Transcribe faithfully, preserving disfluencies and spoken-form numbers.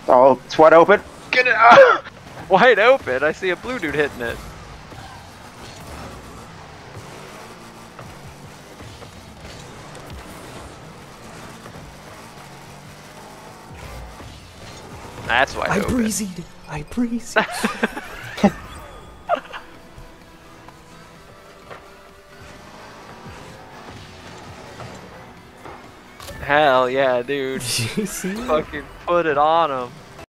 Oh, it's wide open. Get it out! Wide open. I see a blue dude hitting it. That's wide I open. breezied. I breezied. Hell yeah, dude. Did you see that? Fucking put it on him.